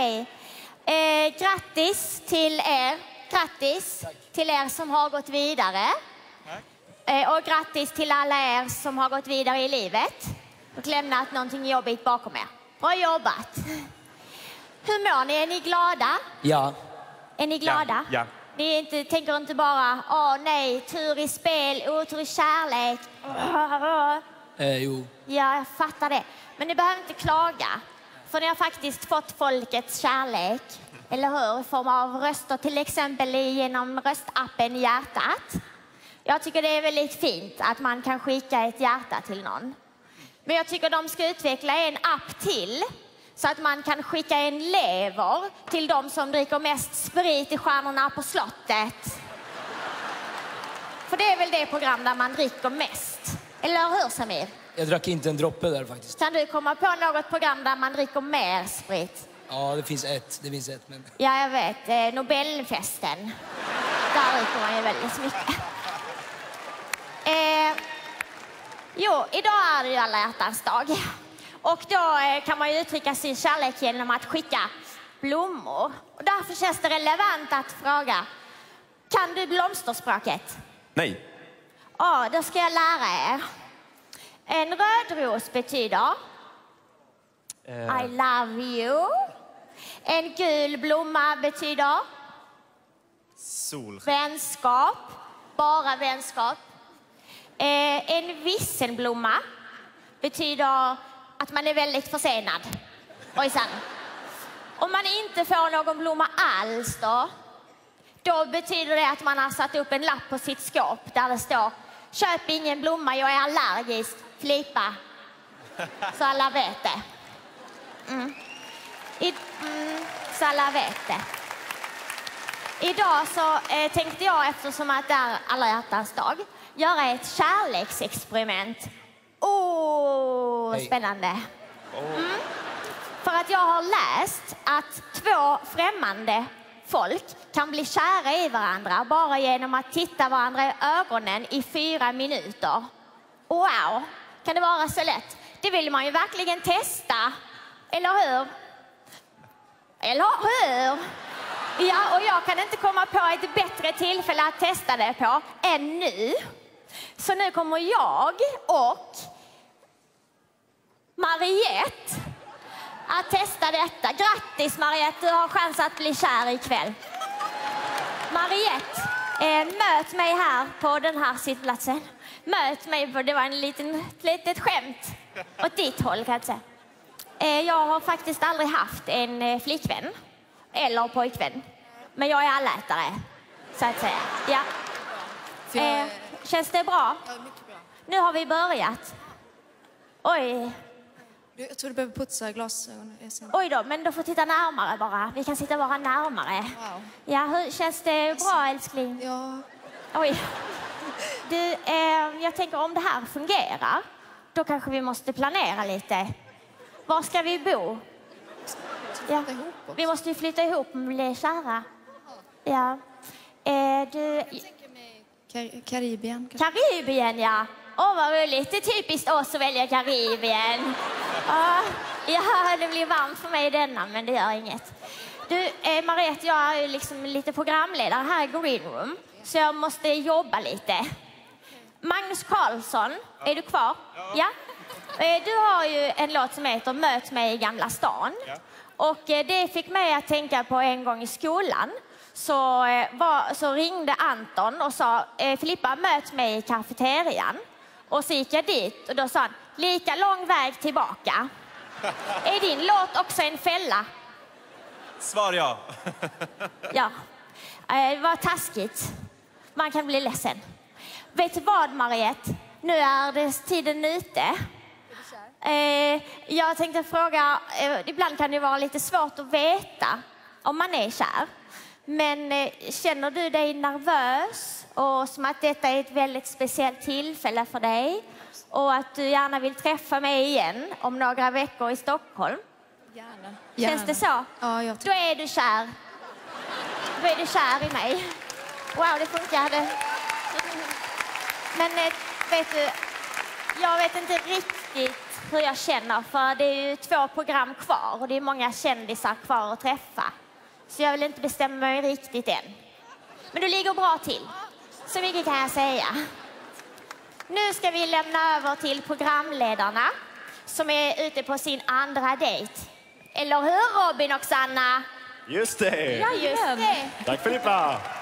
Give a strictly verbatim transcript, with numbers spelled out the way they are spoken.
Okej. Okay. Eh, grattis till er. Grattis Tack. till er som har gått vidare. Eh, och grattis till alla er som har gått vidare i livet och lämnat någonting jobbigt bakom er. Bra jobbat. Hur mår ni? Är ni glada? Ja. Är ni glada? Ja. ja. Ni inte, tänker inte bara, åh nej, tur i spel, otur i kärlek. Eh, jo. Ja, jag fattar det. Men ni behöver inte klaga. För ni har faktiskt fått folkets kärlek. Eller hur? I form av röster, till exempel genom röstappen Hjärtat. Jag tycker det är väldigt fint att man kan skicka ett hjärta till någon. Men jag tycker de ska utveckla en app till. Så att man kan skicka en lever till de som dricker mest sprit i Stjärnorna på slottet. För det är väl det program där man dricker mest. Eller hur, Samir? Jag drack inte en droppe där faktiskt. Kan du komma på något program där man dricker mer sprit? Ja, det finns ett. Det finns ett men... Ja, jag vet. Eh, Nobelfesten. Där dricker man ju väldigt mycket. Eh, jo, idag är det ju alla hjärtans dag. Och då eh, kan man ju uttrycka sin kärlek genom att skicka blommor. Och därför känns det relevant att fråga. Kan du blomsterspråket? Nej. Ja, då ska jag lära er. En röd ros betyder uh. I love you. En gul blomma betyder Sol. Vänskap. Bara vänskap. Eh, en visselblomma betyder att man är väldigt försenad. Ojsan. Om man inte får någon blomma alls då, då betyder det att man har satt upp en lapp på sitt skåp där det står köp ingen blomma, jag är allergisk. Flipa. Så alla vet det. Mm. I, mm, så alla vet det. Idag så eh, tänkte jag, eftersom att det är alla hjärtans dag, göra ett kärleksexperiment. Åh, oh, spännande. Mm. För att jag har läst att två främmande folk kan bli kära i varandra bara genom att titta varandra i ögonen i fyra minuter. Wow, kan det vara så lätt? Det vill man ju verkligen testa. Eller hur? Eller hur? Ja, och jag kan inte komma på ett bättre tillfälle att testa det på än nu. Så nu kommer jag och Mariette att testa detta. Grattis Mariette, du har chans att bli kär ikväll. Mariette, eh, möt mig här på den här sittplatsen. Möt mig, för det var en liten, ett litet skämt åt ditt håll kan jag säga. Eh, jag har faktiskt aldrig haft en eh, flickvän eller pojkvän. Men jag är allätare, så att säga. Ja. Eh, känns det bra? Ja, mycket bra. Nu har vi börjat. Oj. Jag tror du behöver putsa glasögonen. Oj då, men då får titta närmare bara. Vi kan sitta bara närmare. Wow. Ja, hur känns det bra, älskling? Ja. Oj. Du, eh, jag tänker om det här fungerar, då kanske vi måste planera lite. Var ska vi bo? Ja. Vi måste ju flytta ihop och bli kära. Ja. Eh, du... Jag tänker mig Kar- Karibien. Karibien, ja. Åh, oh, vad roligt. Det är typiskt oss att välja Karibien. Oh, ja, det blir varmt för mig denna, men det gör inget. Du, eh, Mariette, jag är ju liksom lite programledare här i Green Room. Så jag måste jobba lite. Magnus Carlsson, är du kvar? Ja. Eh, du har ju en låt som heter Möt mig i Gamla stan. Ja. Och eh, det fick mig att tänka på en gång i skolan. Så, eh, var, så ringde Anton och sa eh, Filippa, möt mig i kafeterian. Och så gick jag dit och då sa han, lika lång väg tillbaka. Är din låt också en fälla? Svar ja. Ja, eh, det var taskigt. Man kan bli ledsen. Vet du vad, Mariette? Nu är det tiden ute. Eh, jag tänkte fråga, eh, ibland kan det vara lite svårt att veta om man är kär. Men eh, känner du dig nervös och som att detta är ett väldigt speciellt tillfälle för dig? Och att du gärna vill träffa mig igen om några veckor i Stockholm? Gärna. Känns Gärna. det så? Ja, jag Då är du kär. Då är du kär i mig. Wow, det funkade. Men eh, vet du, jag vet inte riktigt hur jag känner, för det är ju två program kvar och det är många kändisar kvar att träffa. Så jag vill inte bestämma mig riktigt än. Men du ligger bra till. Så mycket kan jag säga. Nu ska vi lämna över till programledarna som är ute på sin andra dejt. Eller hur, Robin och Sanna? Just det! Ja, just det. Tack Filippa!